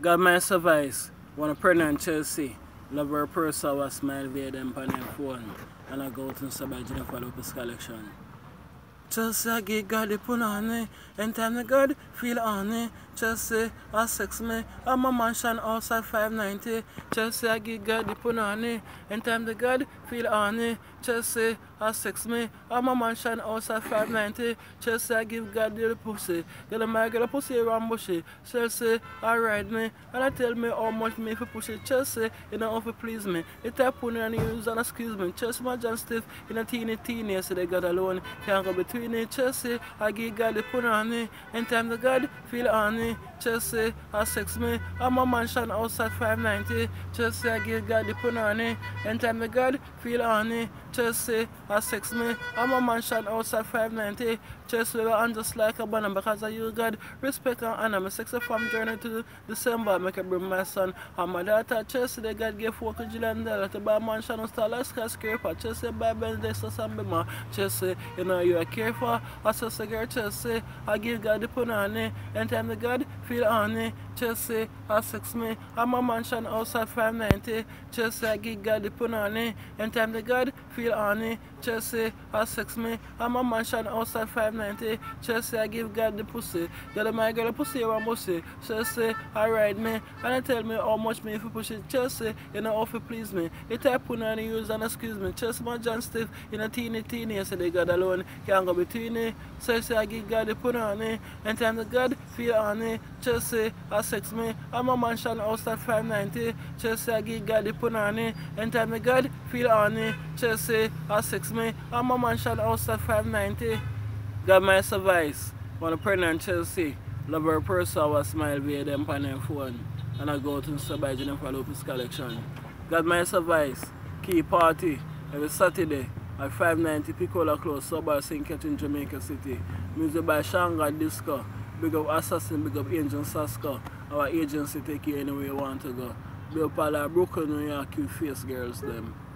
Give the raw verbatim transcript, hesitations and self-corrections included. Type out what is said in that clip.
God Maestro voice, one of pregnant Chelsea, love her person was smile via them on their phone, and I go to Sabah Jennifer Lopez collection. Chelsea, I give God the Punorny, and time the God feel honey. Chelsea, I sex me, I'm a mansion outside five ninety. Chelsea, I give God the Punorny, and time the God feel honey. Chelsea, I sex me, I'm a mansion outside five ninety. Chelsea, I give God the pussy, get a my girl a pussy around bushy. Chelsea, I ride me, and I tell me how much me for push it. Chelsea, you know how to please me. It I put on use and excuse me. Chelsea, my John stiff in a teeny teeny, so they got alone, can't go between it. Chelsea, I give God the Punorny, and time the God feel honey. Chelsea, I sex me, I'm a mansion outside five ninety. Chelsea, I give God the Punorny, and time the God feel honey. Chelsea, I sex me, I'm a mansion outside five ninety. Chelsea, I'm just like a banana because of you, God. Respect and honor. My sex from journey to December, make I bring my son and my daughter. Chelsea, they God gave four million dollars to buy a mansion and style like skyscraper. Chelsea, buy Benz, they so some bima. Chelsea, you know you are careful. I just a girl, Chelsea, I give God the Punorny, and time the God feel honey. Chelsea, I sex me, I'm a mansion outside five ninety. Chelsea, I give God the Punorny, and time the God feel honey. Chelsea, I sex me, I'm a mansion outside five ninety. Chelsea, I give God the pussy, get my girl a pussy around pussy. Chelsea, I ride me, and I tell me how much me if you push it. Chelsea, you know how to please me. It I put on use and excuse me. Chelsea, my John stiff in a teeny teeny, so they God alone can't go between it. Chelsea, I give God the Punorny, and time the God feel honey. Chelsea, I sex me, I'm a mansion outside five ninety. Chelsea, I give God the Punorny, and time the God feel honey. Chelsea, I sex me, I'm a mansion outside five ninety. God my advice, one of pregnant Chelsea, love her person, I was smile via them on their phone, and I go to Sabah Jennifer Lopez collection. God my advice, key party every Saturday at five ninety Picola Close, Sabah Saint Catherine, Jamaica City. Music by Shanga Disco. Big up Assassin, big up Angel Saska. Our agency take you anywhere you want to go. Big up all our Brooklyn, New York, cute face girls them.